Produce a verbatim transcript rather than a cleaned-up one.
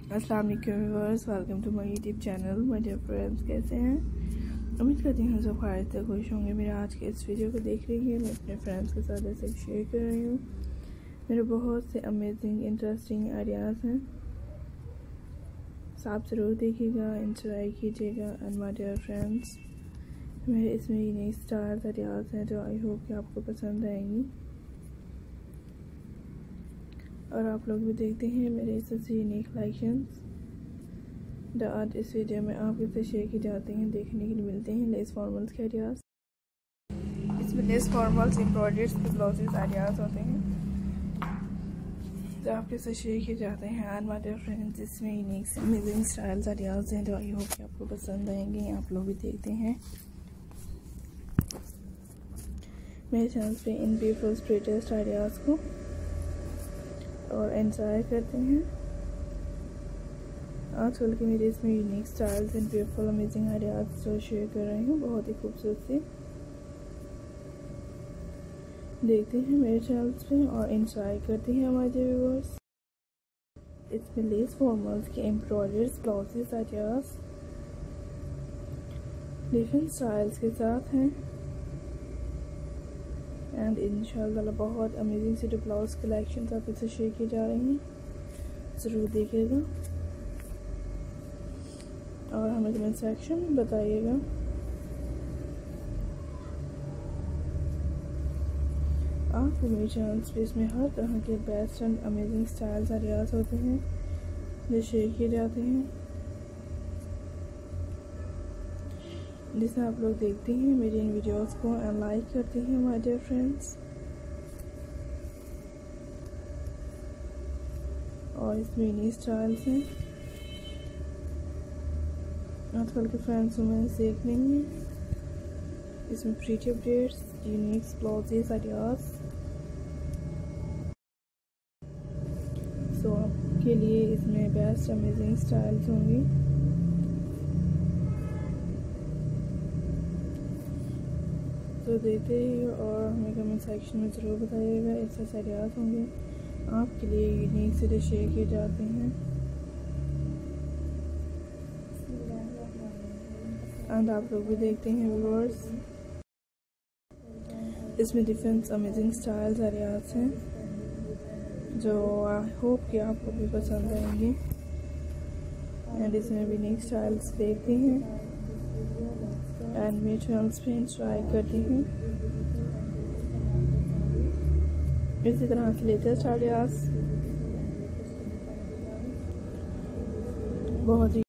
अस्सलाम वालेकुम viewers, welcome to my YouTube channel. My dear friends, कैसे हैं? उम्मीद करती हूँ सब खैरियत से खुश होंगे। मेरे आज के इस वीडियो को देख रही हैं, मैं अपने फ्रेंड्स के साथ ऐसे शेयर कर रही हूँ। मेरे बहुत से अमेजिंग इंटरेस्टिंग आइडियाज़ हैं, आप ज़रूर देखिएगा, इंजॉय कीजिएगा। एंड माय डियर फ्रेंड्स, मेरे इसमें यूनिक स्टाइल्स आइडियाज़ हैं जो आई होप कि आपको पसंद आएंगी और आप लोग भी देखते हैं मेरे सबसे यूनिक कलेक्शंस जो आज इस वीडियो में आपके साथ शेयर की जाती हैं, देखने के लिए मिलते हैं लेस फॉर्मल्स के आइडियाज़। इसमें लेस फॉर्मल्स एम्ब्रॉयडर्स के ब्लाउजेस आइडियाज़ होते हैं जो आपके साथ शेयर किए जाते हैं। एंड माय डियर फ्रेंड्स, इसमें यूनिक अमेजिंग स्टाइल्स आइडियाज़ हैं जो आई होप कि आपको पसंद आएंगे, आप लोग भी देखते हैं मेरे चैनल पे इन ब्यूटीफुल स्ट्रेटेस्ट आइडियाज़ को और एंजॉय करते हैं। आजकल के मेरे इसमें unique styles and beautiful amazing ideas जो शेयर कर रही हूँ, बहुत ही खूबसूरत से देखते हैं मेरे चैनल्स पे और एंजॉय करते हैं हमारे व्यूअर्स। इसमें लेस फॉर्मल्स के embroiders blouses ideas different styles के साथ हैं एंड इंशाल्लाह बहुत अमेजिंग से जो ब्लाउज कलेक्शन आपके साथ शेयर की जा रही हैं, ज़रूर देखिएगा और हमें कमेंट सेक्शन में बताइएगा। आपको मेरे चैनल पे इसमें हर तरह के best and amazing styles ideas होते हैं जो शेयर किए जाते हैं, जिसे आप लोग देखते हैं मेरी इन वीडियोस को एंड लाइक करते हैं माय डियर फ्रेंड्स। और इसमें यूनिक स्टाइल्स हैं, आजकल के फ्रेंड्स वुमेन देख नहीं हैं। इसमें pretty updates, unique blouses ideas, so आपके लिए इसमें बेस्ट अमेजिंग स्टाइल्स होंगी। तो देते ही और हमें कमेंट सेक्शन में ज़रूर बताइएगा, ऐसे आइडियाज़ होंगे आपके लिए यूनिक से शेयर किए जाते हैं एंड आप लोग भी देखते हैं व्यूअर्स। इसमें डिफरेंट अमेजिंग स्टाइल्स आइडियाज़ हैं जो आई होप कि आपको भी पसंद आएंगे एंड इसमें भी यूनिक स्टाइल्स देखते हैं एंड मेरे चैनल्स पे ट्राई करती हूँ। इसी तरह से लेटेस्ट आइडियाज़ बहुत ही